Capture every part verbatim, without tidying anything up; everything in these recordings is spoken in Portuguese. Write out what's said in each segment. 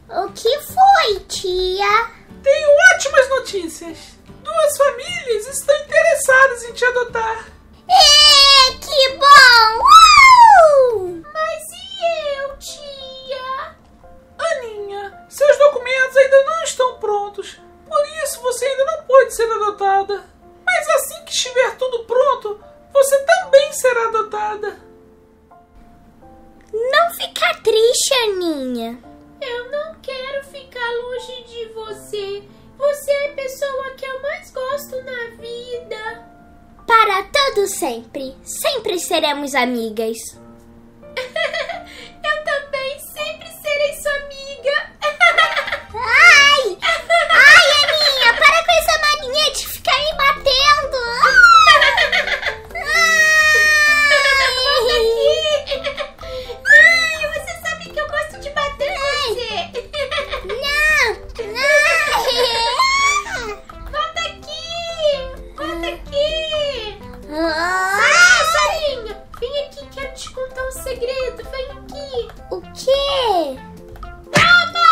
O que foi, tia? Tenho ótimas notícias. Duas famílias estão interessadas em te adotar. É, que bom! Uh! Mas e eu, tia? Aninha, seus documentos ainda não estão prontos. Por isso você ainda não pode ser adotada. Mas assim que estiver tudo pronto, você também será adotada. Não fica triste, Aninha. Eu não quero ficar longe de você. Você é a pessoa que eu mais gosto na vida. Para todo sempre. Sempre seremos amigas. Eu também sempre serei sua amiga. Ai! Ai, Aninha, para com essa mania de ficar me batendo. Ai, você sabe que eu gosto de bater em você. Não! Não! Volta aqui! Volta aqui! Ah, Ah, Sarinha, vem aqui, quero te contar um segredo. Vem aqui. o quê? Toma!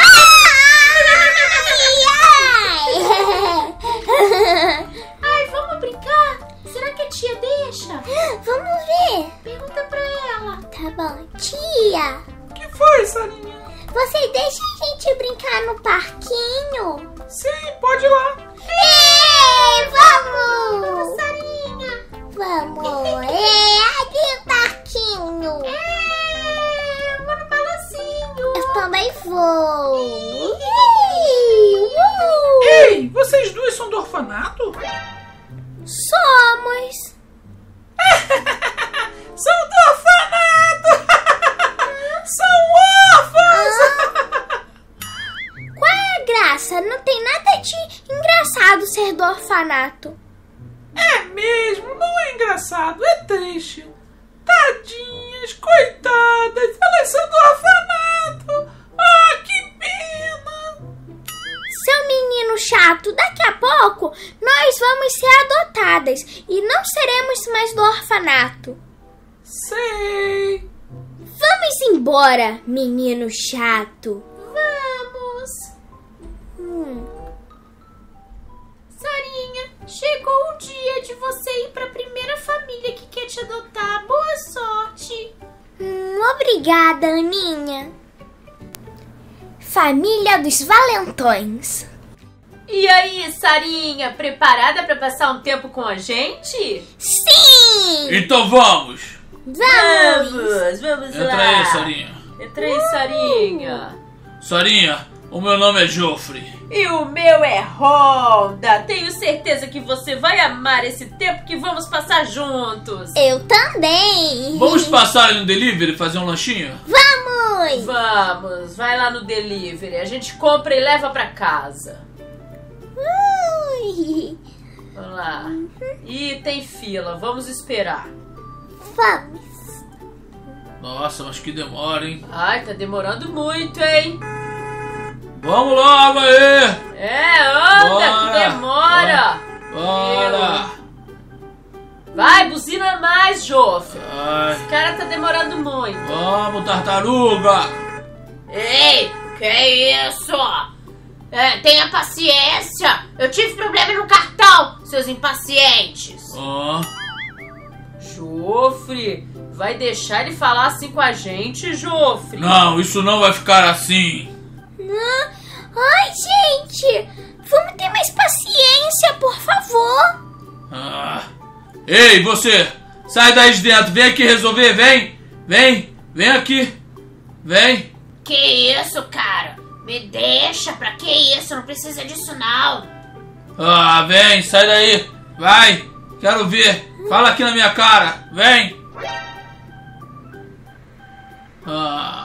Ai! Ai, vamos brincar? Será que a tia deixa? Vamos ver. Pergunta pra ela. Tá bom. Tia, O que foi, Sarinha? você deixa a gente brincar no parquinho? Sim, pode ir lá. Ei, vamos! Sarinha! Vamos! É, ali o parquinho! É, eu vou no balancinho! Eu também vou! Ih, uh! Ei, vocês duas são do orfanato? Somos! São do orfanato! São órfãos! Qual é a graça? Não tem nada de engraçado ser do orfanato. É mesmo, não é engraçado, é triste. Tadinhas, coitadas, elas são do orfanato. Ah, que pena. Seu menino chato, daqui a pouco nós vamos ser adotadas e não seremos mais do orfanato. Sei. Vamos embora, menino chato. Vamos! Hum. Sarinha, chegou o dia de você ir pra primeira família que quer te adotar. Boa sorte! Hum, obrigada, Aninha. Família dos Valentões. E aí, Sarinha, preparada pra passar um tempo com a gente? Sim! Então vamos! Vamos! Vamos, vamos Entra lá. aí, Sarinha. Entra aí, Sarinha. Sarinha, o meu nome é Joffrey. E o meu é Honda. Tenho certeza que você vai amar esse tempo que vamos passar juntos. Eu também! Vamos passar no delivery e fazer um lanchinho? Vamos! Vamos, vai lá no delivery. A gente compra e leva pra casa. Ui. Vamos lá. Ih, tem fila. Vamos esperar. Vamos! Nossa, mas que demora, hein? Ai, tá demorando muito, hein? Vamos logo aí! É, anda, Bora, que demora. Bora! Vai, buzina mais, Joffre. Ai, Esse cara tá demorando muito. vamos, tartaruga! Ei, que isso? É, tenha paciência. Eu tive problema no cartão, seus impacientes. Ó, Joffre, vai deixar ele falar assim com a gente, Joffre? não, isso não vai ficar assim. Ah, ai, gente! Vamos ter mais paciência, por favor! Ah. Ei, você! Sai daí de dentro, vem aqui resolver, vem! Vem, vem aqui! Vem! Que isso, cara? Me deixa, pra que isso? Não precisa disso, não. Ah, vem, sai daí! Vai! Quero ver! Fala aqui na minha cara! Vem! Ah,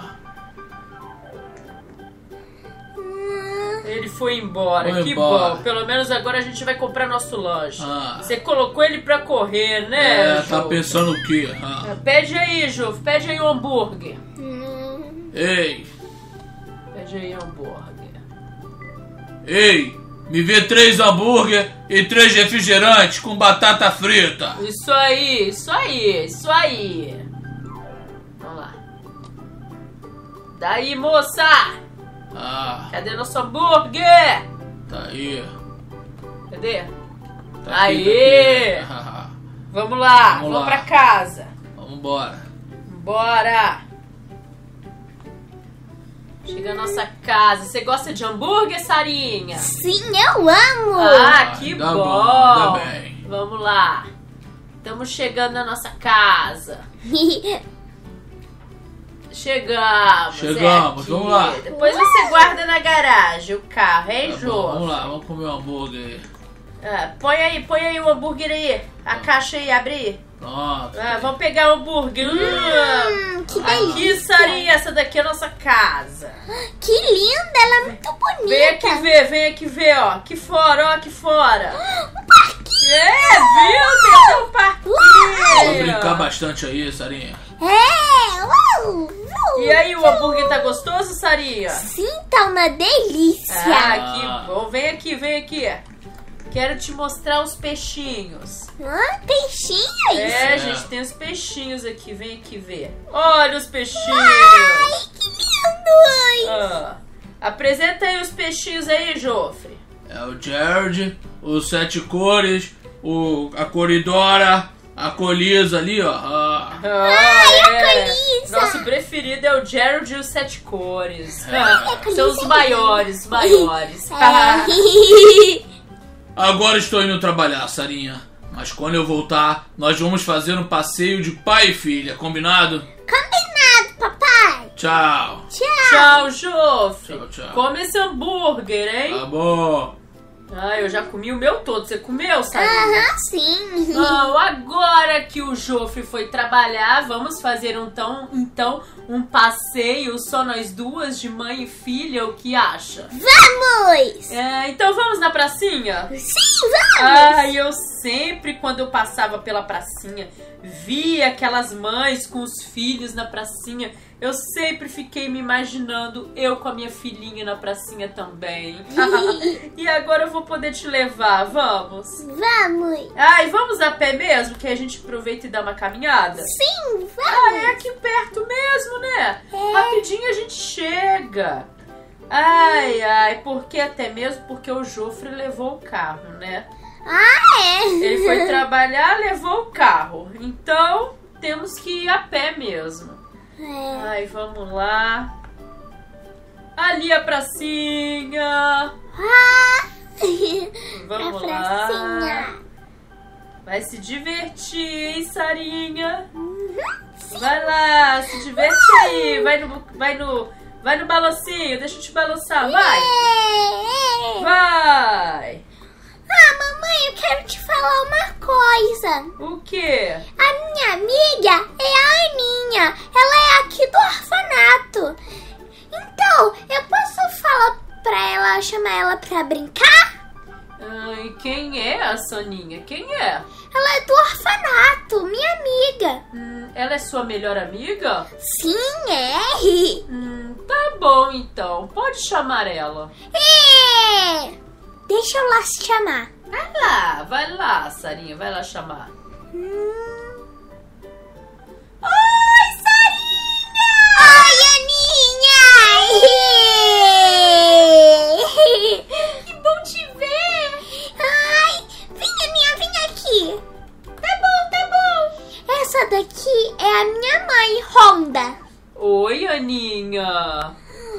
Ele foi embora, Foi que embora. bom. Pelo menos agora a gente vai comprar nosso lanche. Ah. Você colocou ele pra correr, né, é, tá Joffre? pensando o quê? Ah. Pede aí, Joffre, pede aí um hambúrguer. Hum, Ei, Pede aí um hambúrguer. ei! Me vê três hambúrguer e três refrigerantes com batata frita. Isso aí, isso aí, isso aí. Vamos lá. Daí, moça! Ah, Cadê nosso hambúrguer? tá aí. Cadê? Tá Aê! aqui, tá aqui. Vamos lá, Vamos vamos lá. pra casa. Vamos embora. Bora! Chega a nossa casa. Você gosta de hambúrguer, Sarinha? Sim, eu amo! Ah, que Ainda bom! bom, ainda bem. Vamos lá. Estamos chegando na nossa casa. Chegamos. Chegamos, é vamos lá. Depois você guarda na garagem o carro, hein, Tá bom, Jô? vamos lá, vamos comer um hambúrguer aí. Ah, põe aí, põe aí o hambúrguer aí. A caixa aí, abre. Pronto. Ah, vamos pegar o hambúrguer. Hum, Hum, que aqui, delícia! Sarinha, essa daqui é a nossa casa. Que linda! Ela é muito bonita! Vem aqui ver, vem aqui ver, ó. Aqui fora, ó, aqui fora. Um parquinho! É, viu? Tem um parquinho. Vamos brincar bastante aí, Sarinha. É! Uau, uau. E aí, o hambúrguer tá gostoso, Sarinha? Sim, tá uma delícia! Ah, que bom. Vem aqui, vem aqui. Quero te mostrar os peixinhos. Ah, peixinhos! É, É. gente, tem os peixinhos aqui. Vem aqui ver. Olha os peixinhos. Ai, que lindos! Ah, apresenta aí os peixinhos aí, Jofre. É o Jared, os Sete Cores, o, a Coridora, a Colisa ali, ó. Ah, Ah, é. Colisa. Nosso preferido é o Jared e os Sete Cores. É. Ah, são os maiores, os maiores. É. agora estou indo trabalhar, Sarinha. Mas quando eu voltar, nós vamos fazer um passeio de pai e filha, combinado? Combinado, papai! Tchau. Tchau! Tchau, Jofre. Tchau, tchau. Come esse hambúrguer, hein? Tá bom. Ah, eu já comi o meu todo. Você comeu, Sarinha? Aham, sim! Não, agora que o Jofre foi trabalhar, vamos fazer um tão, então um passeio só nós duas, de mãe e filha, o que acha? Vamos! É, então vamos na pracinha? Sim, vamos! Ai, eu sempre, quando eu passava pela pracinha, via aquelas mães com os filhos na pracinha. Eu sempre fiquei me imaginando eu com a minha filhinha na pracinha também. E agora eu vou poder te levar, vamos? Vamos! Ai, vamos a pé mesmo, que a gente aproveita e dá uma caminhada? Sim, Ah, é vamos! aqui perto mesmo, né? É. Rapidinho a gente chega. Ai, ai, porque até mesmo porque o Jofre levou o carro, né? Ah, é? Ele foi trabalhar, levou o carro. Então, temos que ir a pé mesmo. É. Ai, vamos lá. Ali a pracinha. Ah! Vamos A lá. pracinha. Vai se divertir, hein, Sarinha? Uhum. Vai lá, se diverte aí. Vai no, vai no, vai no balancinho. Deixa eu te balançar, vai. É, é. Vai. Ah, mamãe, eu quero te falar uma coisa. O quê? A minha amiga é a Aninha. Ela é aqui do orfanato. Então, eu posso falar pra ela, chamar ela pra brincar? Ai, quem é a Soninha? Quem é? Ela é do orfanato, minha amiga. Hum, ela é sua melhor amiga? Sim, é. Hum, tá bom então. Pode chamar ela. É. Deixa eu lá se chamar. Vai lá, vai lá, Sarinha. Vai lá chamar. Hum. Oi, Sarinha! Oi, Aninha! Que bom te ver! Ai, vem, Aninha, vem aqui. Tá bom, tá bom. Essa daqui é a minha mãe, Honda. Oi, Aninha.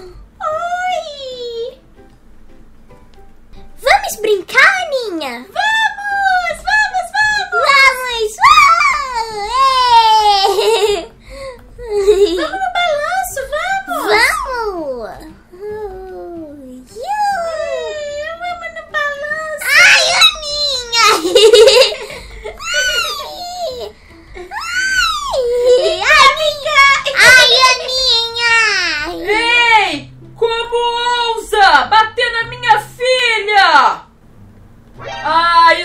Oi! Vamos brincar, Aninha? Vamos, vamos, vamos! Vamos, vamos! Vamos no balanço, vamos! Vamos! Vamos no balanço! Ai, Aninha! Ai, Aninha! Ai, Aninha! Ei! Como ousa bater na minha filha? Ai,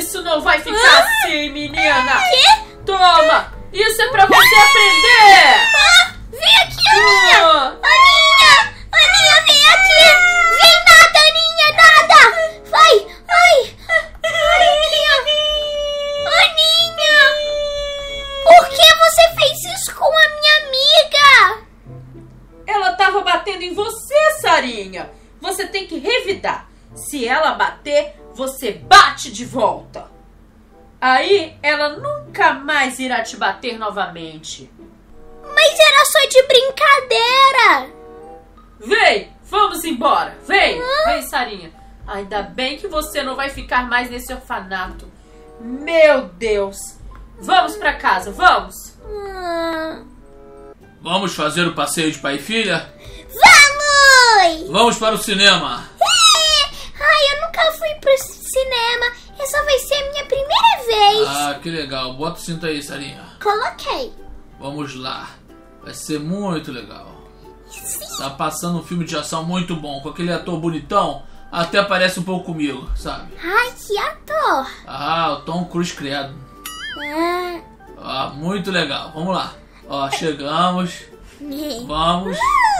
você tem que revidar. Se ela bater, você bate de volta. Aí ela nunca mais irá te bater novamente. Mas era só de brincadeira. Vem, vamos embora. Vem, vem, Sarinha. Ainda bem que você não vai ficar mais nesse orfanato. Meu Deus. Vamos pra casa, vamos. Hum. Vamos fazer o passeio de pai e filha? Vamos! Vamos para o cinema. É. Ai, eu nunca fui pro cinema. Essa vai ser a minha primeira vez. Ah, que legal. Bota o cinto aí, Sarinha. Coloquei. Vamos lá. Vai ser muito legal. Sim. Tá passando um filme de ação muito bom. Com aquele ator bonitão. Até parece um pouco comigo, sabe? Ai, que ator. Ah, o Tom Cruise criado. Ah. Ah, muito legal. Vamos lá. Ó, chegamos. Vamos.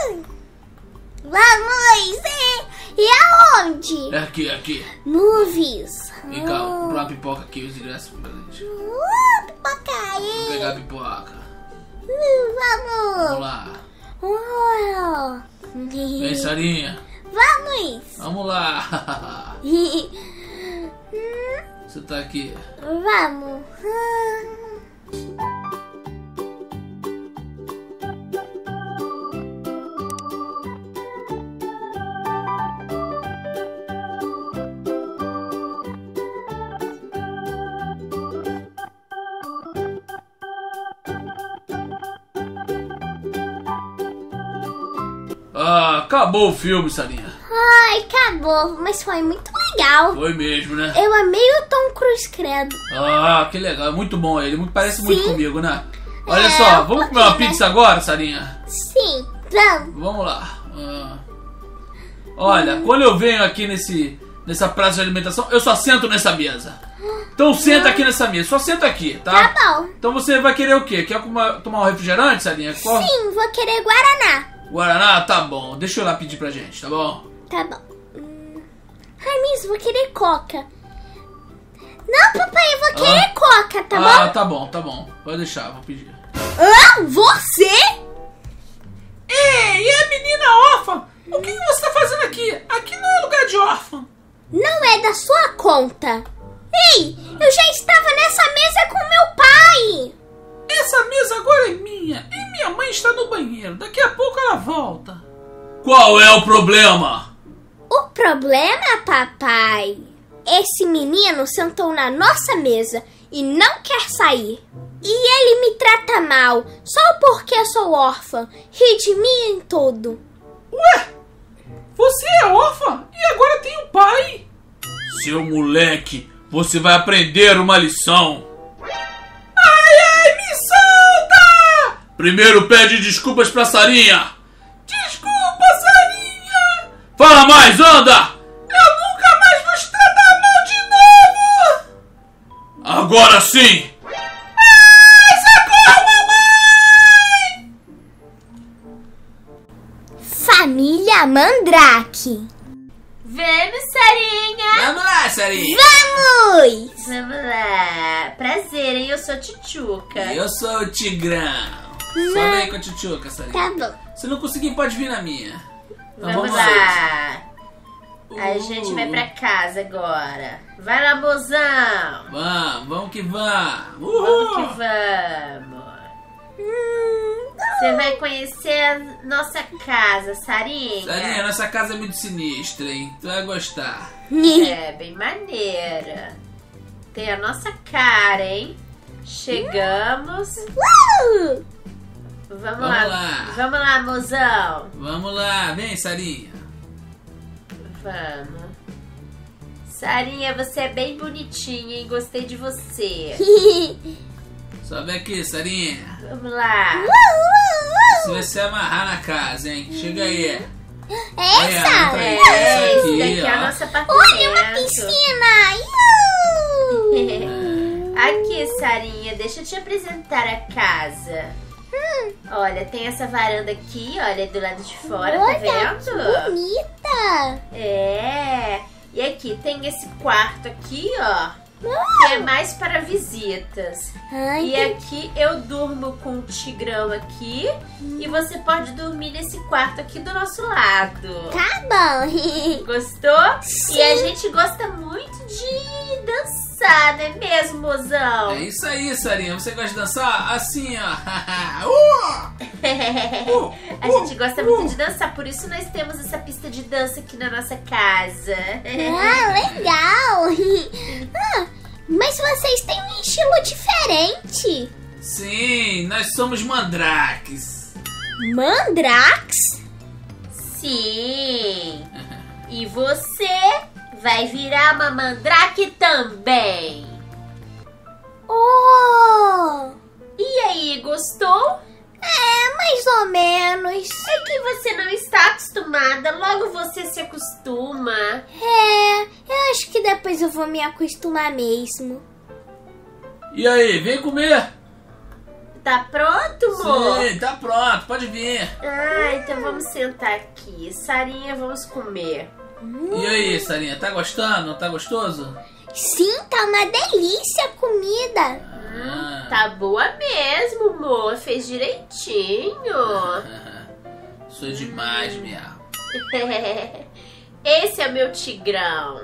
Vamos! E, e aonde? É aqui, é aqui. Movies. Vem cá, vou comprar uma pipoca aqui, os ingressos pra gente. Uh, pipoca aí. Vou pegar a pipoca. Uh, vamos. Vamos lá. Uh. Vem, Sarinha. Vamos. Vamos lá. Você tá aqui. Vamos. Ah, acabou o filme, Sarinha. Ai, acabou. Mas foi muito legal. Foi mesmo, né? Eu amei o Tom Cruise, credo. Ah, que legal. Muito bom ele. Muito- Parece muito Sim. comigo, né? Olha É, só, um vamos comer uma pouquinho, pizza agora, Sarinha? Sim, vamos. Vamos lá. Ah. Olha, quando eu venho aqui nesse, nessa praça de alimentação, eu só sento nessa mesa. Então senta aqui nessa mesa. Só senta aqui, tá? Tá bom. Então você vai querer o quê? Quer comer- tomar um refrigerante, Sarinha? Qual- Sim, vou querer Guaraná. Guaraná? Tá bom. Deixa eu lá pedir pra gente, tá bom? Tá bom. Hum. Ai, Miss, vou querer Coca. Não, papai, eu vou querer Coca, tá ah, bom? tá bom, tá bom. Pode deixar, vou pedir. Ah, você? Ei, e a menina órfã? O que, que você tá fazendo aqui? Aqui não é lugar de órfã. Não é da sua conta. Ei, eu já estava nessa mesa com meu pai. Essa mesa agora é minha e minha mãe está no banheiro. Daqui a pouco ela volta. Qual é o problema? O problema, papai, esse menino sentou na nossa mesa e não quer sair. E ele me trata mal só porque eu sou órfã. Ri de mim em tudo. Ué, você é órfã e agora tem um pai? Seu moleque, você vai aprender uma lição. Ai, ai, me solta! Primeiro pede desculpas pra Sarinha. Desculpa, Sarinha. Fala mais, anda! Eu nunca mais vou te tratar mal de novo. Agora sim! Família Mandrake. Vamos, Sarinha! Vamos lá, Sarinha! Vamos! Vamos lá! Prazer, hein? Eu sou Tchutchuca. Eu sou o Tigrão. Sobe aí com a tchutchuca, Sarinha. Tá bom. Se não conseguir, pode vir na minha. Então, Vamos vamos lá! A Uh. gente vai pra casa agora. Vai lá, mozão! Vamos, vamos que vamos. Vamos que vamos! Você vai conhecer a nossa casa, Sarinha? Sarinha, nossa casa é muito sinistra, hein? Tu vai gostar. É, bem maneira. Tem a nossa cara, hein? Chegamos. Uh! Vamos, Vamos lá. lá. Vamos lá, mozão. Vamos lá, vem, Sarinha. Vamos. Sarinha, você é bem bonitinha, hein? Gostei de você. Sobe aqui, Sarinha. Vamos lá. Você vai se amarrar na casa, hein? Chega aí. Essa? entra aí. É, Essa esse aqui, daqui é ó. o nosso apartamento. Olha, uma piscina! Iu! Aqui, Sarinha, deixa eu te apresentar a casa. Hum. Olha, tem essa varanda aqui, olha, do lado de fora, Olha, tá que vendo? bonita! É. E aqui tem esse quarto aqui, ó. que é mais para visitas. Ai, E aqui eu durmo com o Tigrão aqui e você pode dormir nesse quarto aqui do nosso lado. tá bom. Gostou? Sim. E a gente gosta muito de dançar, não é mesmo, mozão? É isso aí, Sarinha. Você gosta de dançar? Assim, ó. uh! Uh, A uh, gente gosta uh. muito de dançar, por isso nós temos essa pista de dança aqui na nossa casa. Ah, legal. Ah, mas vocês têm um estilo diferente. Sim, nós somos mandrakes. Mandrax? Sim. E você vai virar uma mandrake também. Oh! E aí, gostou? É, mais ou menos. É que você não está acostumada, logo você se acostuma. É, eu acho que depois eu vou me acostumar mesmo. E aí, vem comer? Tá pronto, amor? Sim, tá pronto, pode vir. Ah, então vamos sentar aqui. Sarinha, vamos comer. E aí, Sarinha, tá gostando? Tá gostoso? Sim, tá uma delícia a comida. Ah. Tá boa mesmo, amor. Fez direitinho. Sou demais mesmo. Esse é o meu tigrão.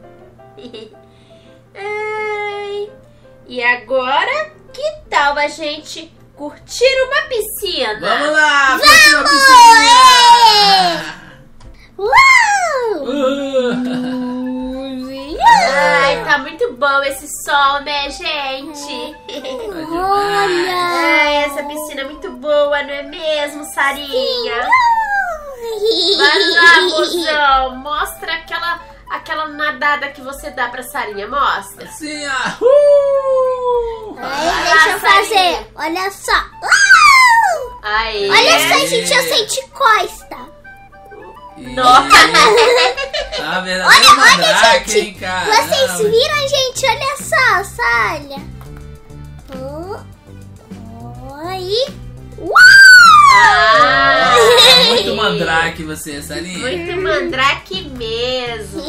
Ai. E agora, que tal a gente curtir uma piscina? Vamos lá, Vamos! curtir uma piscininha! Uau! Uh. Ai, tá muito bom esse sol, né, gente? Olha! Ai, essa piscina é muito boa, não é mesmo, Sarinha? Vai lá, mozão. Mostra aquela, aquela nadada que você dá pra Sarinha. Mostra. Assim, ó. Uh. Aí, Vai deixa lá, eu Sarinha. fazer. Olha só. Uau! Aí. Olha só, gente, eu senti costa. Nossa. Tá verdadeira Olha, olha, mandrake, gente. hein, cara? Vocês viram, gente? Olha só, só olha. Oh. Aí. Uau! Ah, Muito mandrake você, Sarinha. muito mandrake mesmo.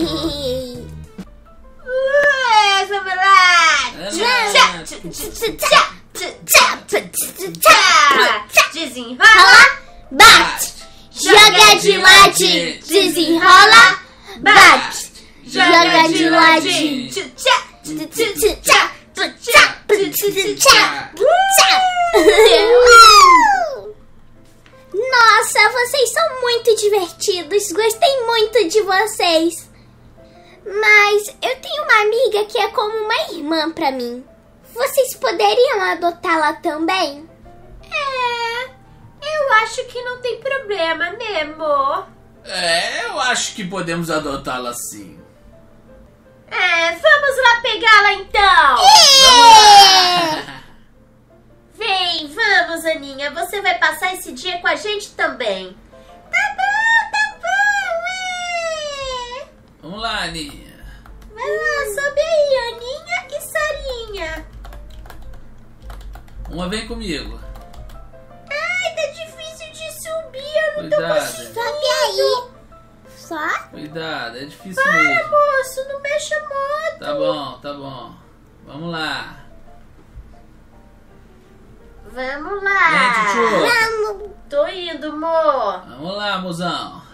Ué, vamos lá. Ah, Tchá, tchá, tchá, tchá, tchá. Desenrola, Bate! Joga de ladinho, desenrola, bate! Joga de ladinho, Tchá, tchá, tchá, tchá, tchá, tchá. Nossa, vocês são muito divertidos. Gostei muito de vocês. Mas eu tenho uma amiga que é como uma irmã pra mim. Vocês poderiam adotá-la também? É, eu acho que não tem problema, né, amor? É, eu acho que podemos adotá-la sim. É, vamos lá pegá-la então. É. Vem, vamos, Aninha. Você vai passar esse dia com a gente também. Tá bom, tá bom, é. Vamos lá, Aninha. Vai lá, sobe aí, Aninha e Sarinha. Uma vem comigo. Ai, tá difícil de subir, eu não tô Cuidado. conseguindo. Sobe aí. Só? Cuidado, é difícil Para, mesmo. moço, não mexa a moto. Tá bom, tá bom. Vamos lá. Vamos lá. Vem, tchutchu. Vamos. Tô indo, amor. Vamos lá, mozão.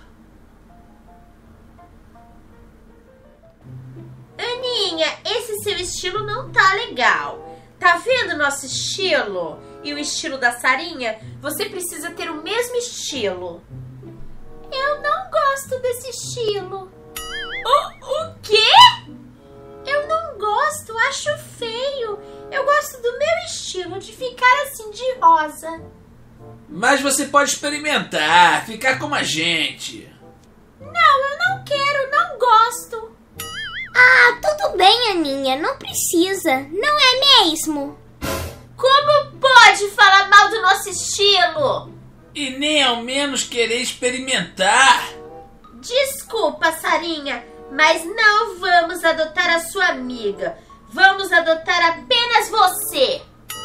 Aninha, esse seu estilo não tá legal. Tá vendo o nosso estilo? E o estilo da Sarinha? Você precisa ter o mesmo estilo. Eu não gosto desse estilo. O, o quê? Eu não gosto, acho feio. Eu gosto do meu estilo, de ficar assim de rosa. Mas você pode experimentar, ficar como a gente. Não, eu não quero, não gosto. Ah, tudo bem, Aninha. Não precisa. Não é mesmo? Como pode falar mal do nosso estilo? E nem ao menos querer experimentar. Desculpa, Sarinha, mas não vamos adotar a sua amiga. Vamos adotar apenas você.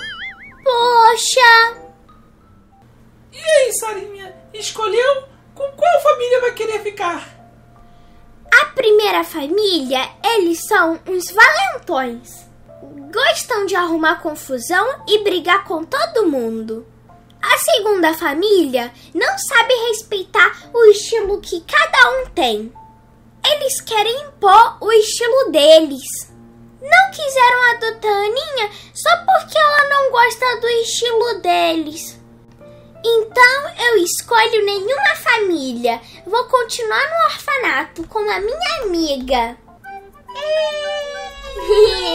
Poxa. E aí, Sarinha? Escolheu? Com qual família vai querer ficar? A primeira família, eles são uns valentões. Gostam de arrumar confusão e brigar com todo mundo. A segunda família não sabe respeitar o estilo que cada um tem. Eles querem impor o estilo deles. Não quiseram adotar a Aninha só porque ela não gosta do estilo deles. Então eu escolho nenhuma família. Vou continuar no orfanato com a minha amiga.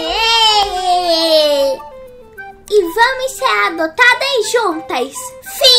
E vamos ser adotadas juntas. Fim!